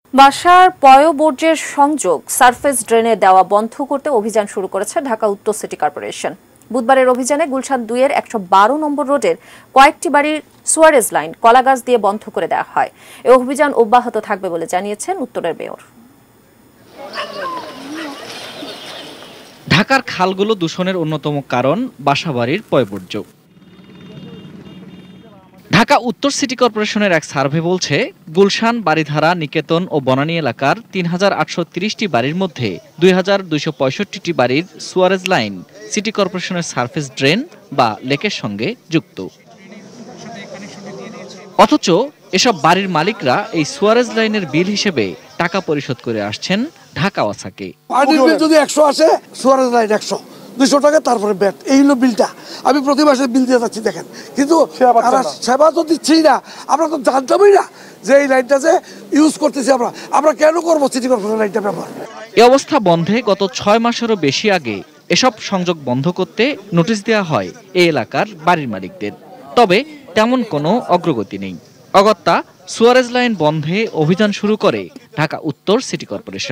বাসার পয়ঃবর্জ্যের সংযোগ সারফেস ড্রেনে দেওয়া বন্ধ করতে অভিযান শুরু করেছে ঢাকা উত্তর সিটি কর্পোরেশন। বুধবারের অভিযানে গুলশান ২-এর ১১২ নম্বর রোডের কয়েকটি বাড়ির সুয়ারেজ লাইন কলাগাছ দিয়ে বন্ধ করে দেওয়া হয়। এই অভিযান অব্যাহত থাকবে বলে জানিয়েছেন উত্তরের মেয়র। ঢাকার খালগুলো দূষণের অন্যতম কারণ বাসাবাড়ির পয়ঃবর্জ্য। ঢাকা উত্তর সিটি কর্পোরেশনের এক সার্ভে বলছে, গুলশান, বারিধারা, নিকেতন ও বনানী এলাকার ৩,৮৩০টি বাড়ির মধ্যে ২,২৬৫টি বাড়ির সুয়ারেজ লাইন সিটি কর্পোরেশনের সারফেস ড্রেন বা লেকের সঙ্গে যুক্ত। অথচ এসব বাড়ির মালিকরা এই সুয়ারেজ লাইনের বিল হিসেবে টাকা পরিশোধ করে আসছেন ঢাকা ওয়াসাকে। পানির বিল যদি ১০০ আসে, সুয়ারেজ লাইন ১০০, ২০০ টাকা তারপরে ব্যাট। এই হলো বিলটা। আমি প্রতি মাসে বিল দিয়ে যাচ্ছি, দেখেন। কিন্তু সেবা তো দিচ্ছেই না। আমরা তো জানতামই না যে এই লাইনটা যে ইউজ করতেছি আমরা কেন করবো সিটি কর্পোরেশন লাইনটা ব্যবহার। এই অবস্থা বন্ধে গত ৬ মাসেরও বেশি আগে এসব সংযোগ বন্ধ করতে নোটিশ দেওয়া হয় এই এলাকার বাড়ির মালিকদের। তবে তেমন কোনো অগ্রগতি নেই। অগত্যা সুয়ারেজ লাইন বন্ধে অভিযান শুরু করে ঢাকা উত্তর সিটি কর্পোরেশন।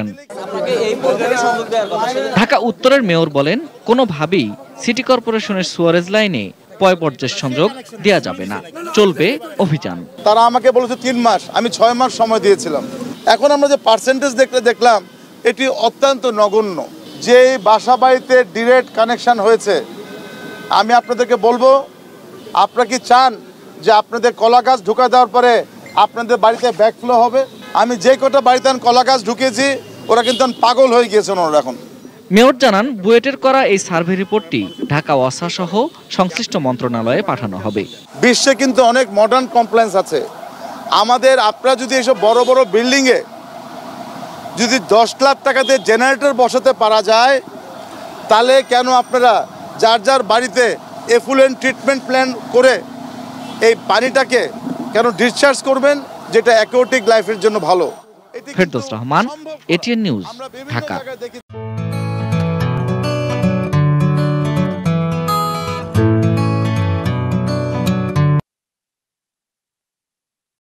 ঢাকা উত্তরের মেয়র বলেন, কোনোভাবেই সিটি কর্পোরেশনের সুয়ারেজ লাইনে পয়ঃবর্জ্যের সংযোগ দেওয়া যাবে না, চলবে অভিযান। তারা আমাকে বলেছে ৩ মাস, আমি ৬ মাস সময় দিয়েছিলাম। এখন আমরা যে পার্সেন্টেজ দেখলাম এটি অত্যন্ত নগণ্য। যে বাসা বাড়িতে ডিরেক্ট কানেকশন হয়েছে, আমি আপনাদেরকে বলবো, আপনারা কি চান যে আপনাদের কলা গাছ ঢুকা দেওয়ার পরে আপনাদের বাড়িতে ব্যাকফ্লো হবে? আমি যে কটা বাড়িতে কলা গাছ ঢুকিয়েছি, ওরা কিন্তু পাগল হয়ে গিয়েছে ওরা এখন। মেয়র জানান, বুয়েটের করা এই সার্ভে রিপোর্টটি ঢাকা ওয়াসা সহ সংশ্লিষ্ট মন্ত্রণালয়ে পাঠানো হবে। বিশ্বে কিন্তু অনেক মডার্ন কমপ্লেন্স আছে। আপনারা যদি এসব বড় বড় বিল্ডিংয়ে যদি ১০ লাখ টাকাতে জেনারেটর বসাতে পারা যায়, তাহলে কেন আপনারা যার যার বাড়িতে এফুলেন্ট ট্রিটমেন্ট প্ল্যান করে এই পানিটাকে কেন ডিসচার্জ করবেন, যেটা অ্যাকোয়াটিক লাইফের জন্য ভালো। Ferdous Rahman, ATN news, Dhaka.